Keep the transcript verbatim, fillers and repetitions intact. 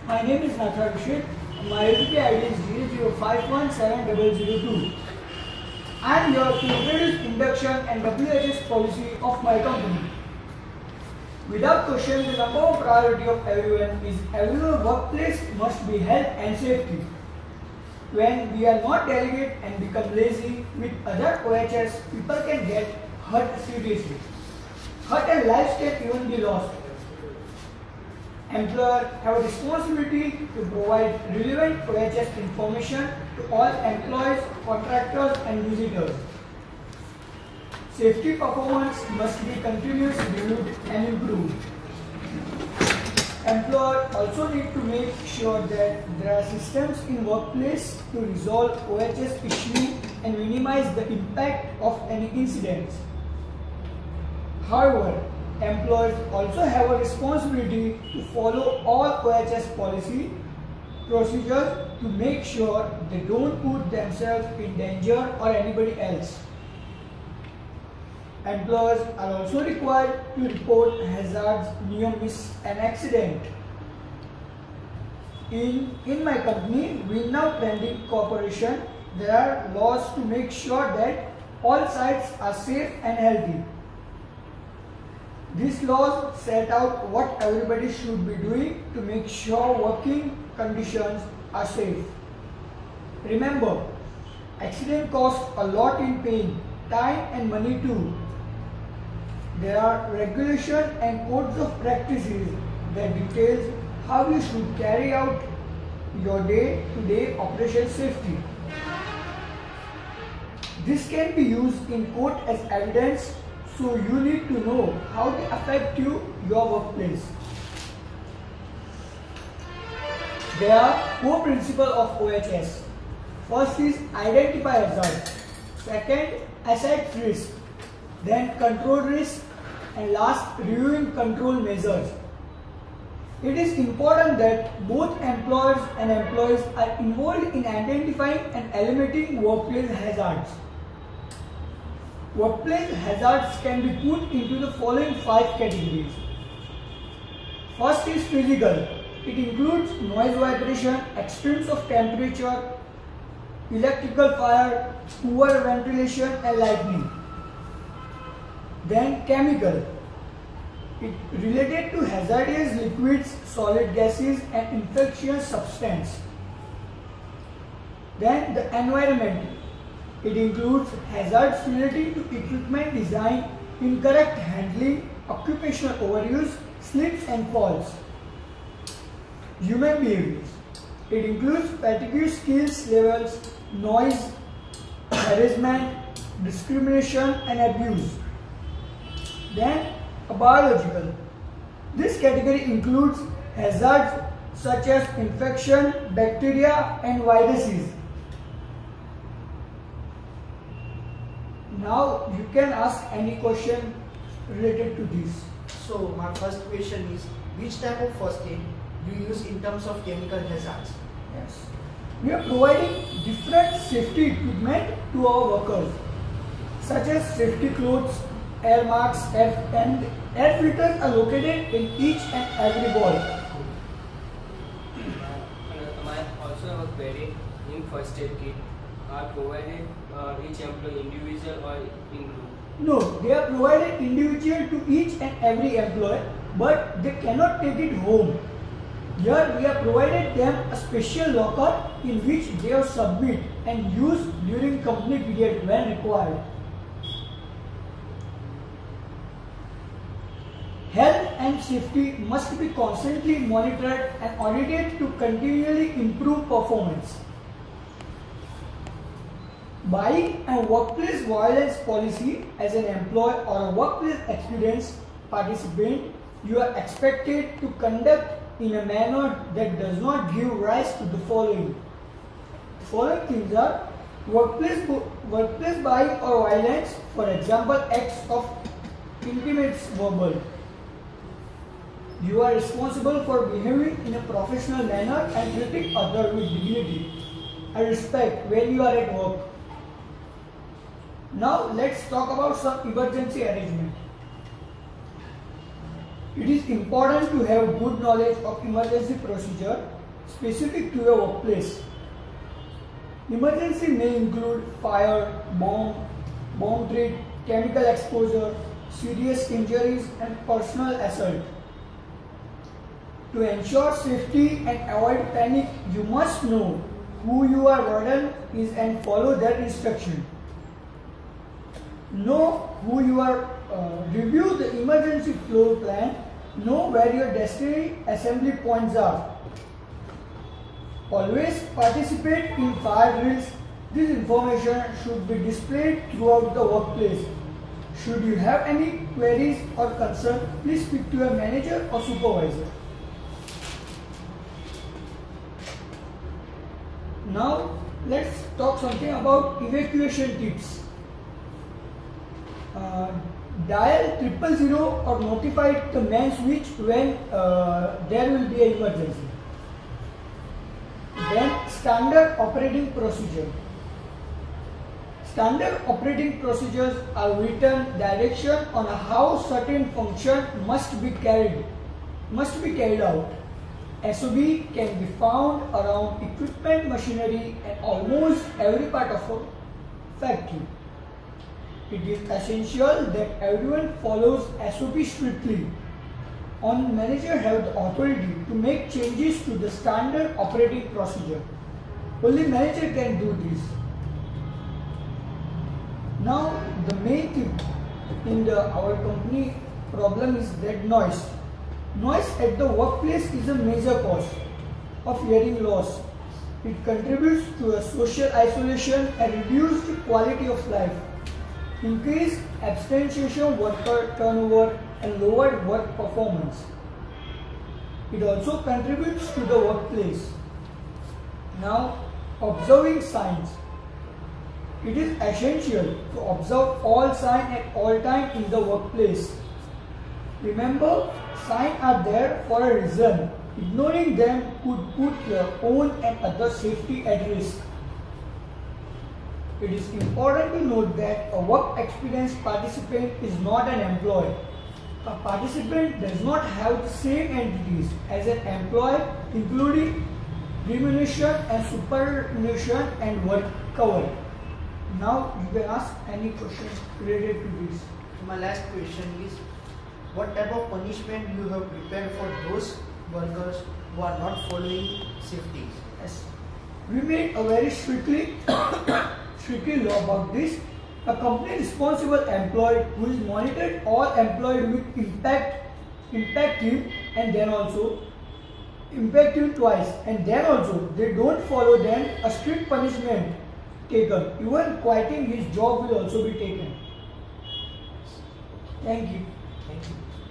My name is Natha Rishit. My L P I D is zero zero five one seven zero zero two. I am here to introduce induction and W H S policy of my company. Without question, the number one priority of everyone is everyone's workplace must be health and safety. When we are not delegate and become lazy with other O H S, people can get hurt seriously. Hurt and lives can even be lost. Employers have a responsibility to provide relevant O H S information to all employees, contractors and visitors. Safety performance must be continuously reviewed and improved. Employers also need to make sure that there are systems in workplace to resolve O H S issues and minimize the impact of any incidents. However, employers also have a responsibility to follow all O H S policy procedures to make sure they don't put themselves in danger or anybody else. Employers are also required to report hazards, near miss and accident. In, in my company, Winnow Trending Corporation, there are laws to make sure that all sites are safe and healthy. These laws set out what everybody should be doing to make sure working conditions are safe. Remember, accident costs a lot in pain, time and money too. There are regulations and codes of practices that details how you should carry out your day-to-day operation safely. This can be used in court as evidence, so you need to know how they affect you, your workplace. There are four principles of O H S. First is identify hazard. Second, assess risk. Then control risk, and last, reviewing control measures. It is important that both employers and employees are involved in identifying and eliminating workplace hazards. Workplace hazards can be put into the following five categories. First is physical. It includes noise, vibration, extremes of temperature, electrical fire, poor ventilation and lightning. Then chemical. It related to hazardous liquids, solid gases and infectious substances. Then the environment. It includes hazards relating to equipment design, incorrect handling, occupational overuse, slips and falls. Human behaviors. It includes fatigue skills levels, noise, harassment, discrimination and abuse. Then a biological. This category includes hazards such as infection, bacteria and viruses. Now you can ask any question related to this. So my first question is, which type of first aid do you use in terms of chemical hazards? Yes. We are providing different safety equipment to our workers, such as safety clothes, air masks, air, and air filters are located in each and every ball. I also have a query in first aid kit. Are provided uh, each employee individual or in group? No, they are provided individual to each and every employee, but they cannot take it home. Here we have provided them a special locker in which they are submit and use during company period when required. Health and safety must be constantly monitored and audited to continually improve performance. By a workplace violence policy, as an employee or a workplace experience participant, you are expected to conduct in a manner that does not give rise to the following. The following things are workplace, workplace violence or violence, for example, acts of intimate verbal. You are responsible for behaving in a professional manner and treating others with dignity and respect when you are at work. Now let's talk about some emergency arrangement. It is important to have good knowledge of emergency procedure specific to your workplace. Emergency may include fire, bomb, bomb threat, chemical exposure, serious injuries and personal assault. To ensure safety and avoid panic, you must know who your warden is and follow their instruction. Know who you are, uh, review the emergency floor plan, know where your destiny assembly points are. Always participate in fire drills. This information should be displayed throughout the workplace. Should you have any queries or concern, please speak to your manager or supervisor. Now, let's talk something about evacuation tips. Uh, dial triple zero or notify the main switch when uh, there will be an emergency. Then, standard operating procedure. Standard operating procedures are written direction on how certain function must be carried, must be carried out. S O B can be found around equipment, machinery and almost every part of a factory. It is essential that everyone follows S O B strictly. On manager have the authority to make changes to the standard operating procedure. Only manager can do this. Now the main thing in the our company problem is that noise. Noise at the workplace is a major cause of hearing loss. It contributes to a social isolation and reduced quality of life, increased absenteeism, worker turnover and lowered work performance. It also contributes to the workplace. Now, observing signs. It is essential to observe all signs at all times in the workplace. Remember, signs are there for a reason. Ignoring them could put your own and other safety at risk. It is important to note that a work experience participant is not an employee. A participant does not have the same entities as an employee, including remuneration and superannuation and work cover. Now you can ask any question related to this. My last question is, what type of punishment you have prepared for those workers who are not following safety? Yes. We made a very strictly strictly law about this. A company responsible employee who is monitored or employed with impact impact him and then also impact him twice and then also they don't follow, then a strict punishment taken. Even quitting his job will also be taken. Thank you. Thank you.